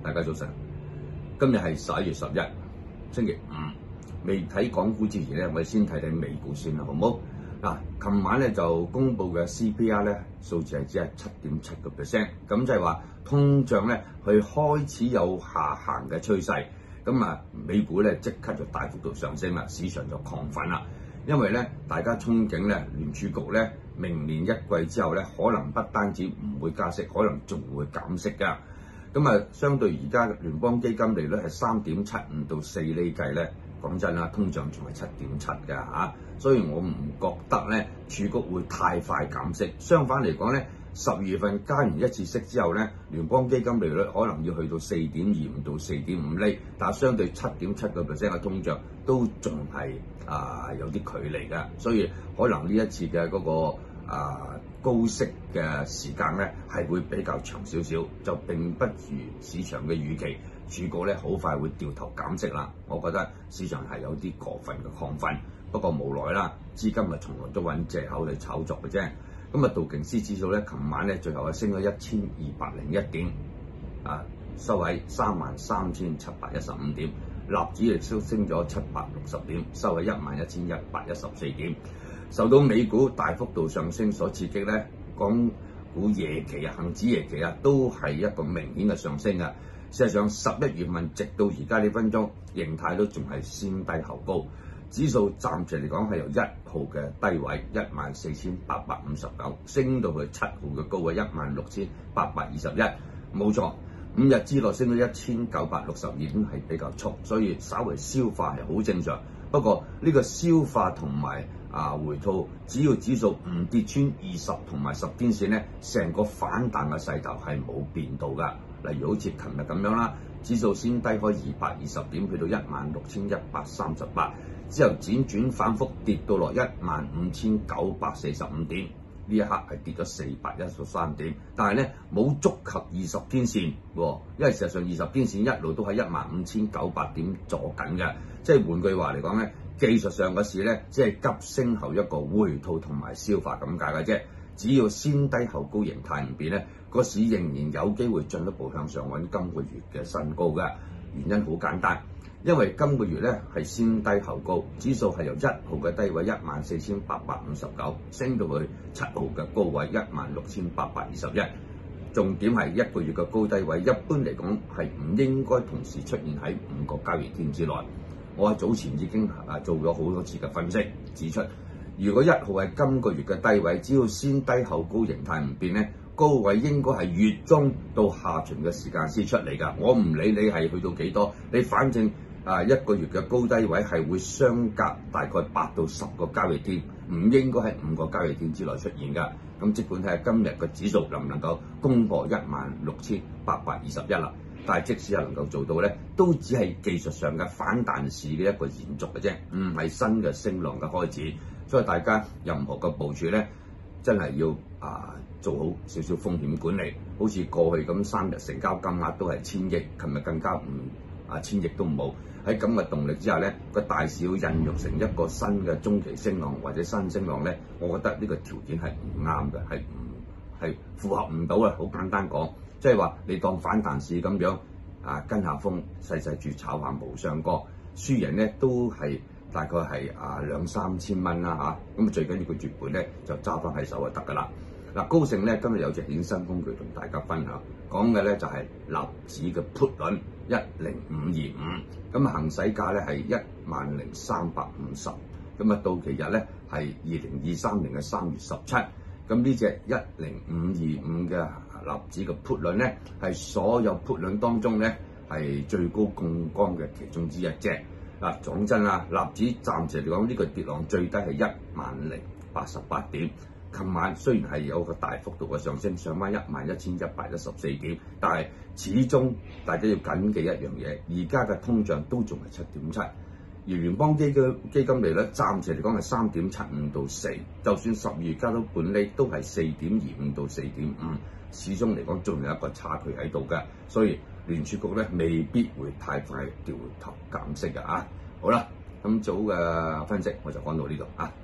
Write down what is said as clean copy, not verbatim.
大家早晨。今日係11月11日，星期五。未睇港股之前咧，我哋先睇睇美股先啦，好唔好？嗱，琴晚咧就公布嘅 CPI 咧數字係只係7.7%，咁即係話通脹咧佢開始有下行嘅趨勢。咁啊，美股咧即刻就大幅度上升啦，市場就亢奮啦。因為咧，大家憧憬咧聯儲局咧明年一季之後咧，可能不單止唔會加息，可能仲會減息㗎。咁啊，相對而家聯邦基金利率係3.75到4厘計咧，講真啦，通脹仲係7.7㗎嚇，所以我唔覺得咧儲局會太快減息。相反嚟講咧，12月份加完一次息之後咧，聯邦基金利率可能要去到4.25到4.5厘，但係相對7.7%嘅通脹都仲係有啲距離㗎，所以可能呢一次嘅嗰個高息嘅時間咧係會比較長少少，就並不如市場嘅預期，儲局咧好快會掉頭減息啦。我覺得市場係有啲過分嘅亢奮，不過無奈啦，資金咪從來都揾藉口嚟炒作嘅啫。咁啊，道瓊斯指數咧，琴晚咧最後係升咗1201點，收喺33,715點。納指亦都升咗760點，收喺11,114點。受到美股大幅度上升所刺激咧，港股夜期啊、恆指夜期啊，都係一個明顯嘅上升啊。事實上，11月份直到而家呢分鐘，形態都仲係先低後高。指數暫時嚟講係由1號嘅低位14,859升到去7號嘅高位16,821，冇錯。5日之內升到1962點係比較速，所以稍微消化係好正常。不過呢個消化同埋回吐，只要指數唔跌穿20同埋10天線咧，成個反彈嘅勢頭係冇變到㗎。例如好似琴日咁樣啦，指數先低開220點，去到16,138，之後輾轉反覆跌到落15,945點。呢一刻係跌咗413點，但係咧冇觸及20天線喎，因為事實上20天線一路都喺15,900點坐緊嘅，即係換句話嚟講咧，技術上嘅事咧，即係急升後一個回吐同埋消化咁解嘅啫。只要先低後高形態唔變咧，個市仍然有機會進一步向上揾今個月嘅新高嘅。原因好簡單。因為今個月咧係先低後高，指數係由1號嘅低位14,859升到去7號嘅高位16,821。重點係一個月嘅高低位，一般嚟講係唔應該同時出現喺5個交易天之內。我喺早前已經做咗好多次嘅分析，指出如果1號係今個月嘅低位，只要先低後高形態唔變咧，高位應該係月中到下旬嘅時間先出嚟㗎。我唔理你係去到幾多，你反正一個月嘅高低位係會相隔大概8到10個交易天，唔應該喺5個交易天之內出現㗎。咁即管睇下今日嘅指數能唔能夠攻破16,821啦。但係即使係能夠做到咧，都只係技術上嘅反彈市嘅一個延續嘅啫，唔係新嘅升浪嘅開始。所以大家任何嘅部署咧，真係要做好少少風險管理。好似過去咁3日成交金額都係1000億，琴日更加1000億都冇。喺咁嘅動力之下咧，個大市要孕育成一個新嘅中期升浪或者新升浪咧，我覺得呢個條件係唔啱嘅，係符合唔到啊！好簡單講，即係話你當反彈市咁樣跟下風，細細注炒下無相干，輸贏咧都係大概係2-3千蚊啦嚇。咁最緊要個月盤咧就揸翻喺手就得㗎啦。嗱，高盛咧今日有隻衍生工具同大家分享，講嘅咧就係納指嘅 put 輪10525，咁行使價咧係10,350，咁到期日咧係2023年嘅3月17。咁呢隻10525嘅納指嘅 put 輪咧係所有 put 輪當中咧係最高槓桿嘅其中之一啫。嗱，講真啦，納指暫時嚟講呢個跌浪最低係10,088點。琴晚雖然係有個大幅度嘅上升，上翻11,114點，但係始終大家要緊記一樣嘢，而家嘅通脹都仲係7.7，而聯邦基金利率暫時嚟講係3.75到4，就算12月加到半厘都係4.25到4.5，始終嚟講仲有一個差距喺度嘅，所以聯儲局咧未必會太快掉頭減息嘅啊。好啦，咁早嘅分析我就講到呢度啊。